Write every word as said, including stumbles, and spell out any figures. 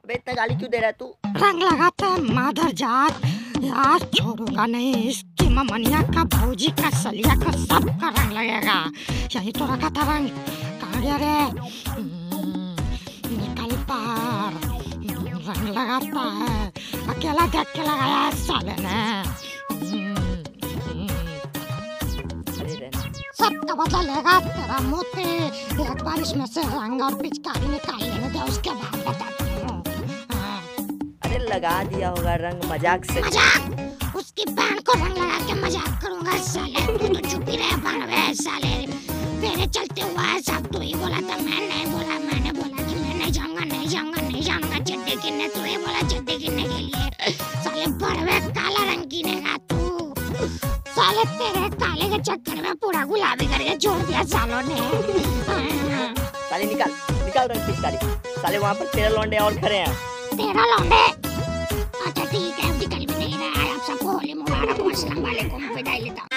अबे इतना गाली क्यों दे रहा है तू? रंग लगाता है मादर जात, यार छोड़ूंगा नहीं इसकी ममनिया का, भौजी का, सलिया का, सबका रंग लगेगा। यही तो रखा था रंग, कहाँ गया रे? हम्म, निकल बाहर। रंग लगाता है, अकेला देख के लगाया है साले ने। हम्म, हम्म, सबका बदला लेगा तेरा मोती। एक बार इसमें से रंग और पिचकारी निकाल लेने दे, उसके बाद बताता हूँ। अरे लगा दिया होगा रंग मजाक से। मजाक? उसकी बहन को रंग लगा के मजाक करूंगा साले? तू तो चुप ही रह बनवे साले। तेरे चलते हुआ है सब, तू ही बोला था, मैं नहीं बोला। मैंने बोला कि मैं नहीं जाऊंगा, नहीं जाऊंगा, नहीं जाऊंगा चड्डी गिनने, तू ही बोला चड्डी गिनने के लिए। साले बड़वे काला रंग गिनेगा तू। साले तेरे काले के चक्कर में पूरा गुलाबी करके छोड़ दिया सालों ने। साले निकाल निकाल रंग पिचकारी। साले वहाँ पर तेरह लौंडे और खड़े हैं। तेरह लौंडे? अच्छा ठीक है, निकल भी नहीं रहा है। आप सबको होली मुबारक, अस्सलाम वालेकुम, विदाई लेता हूं।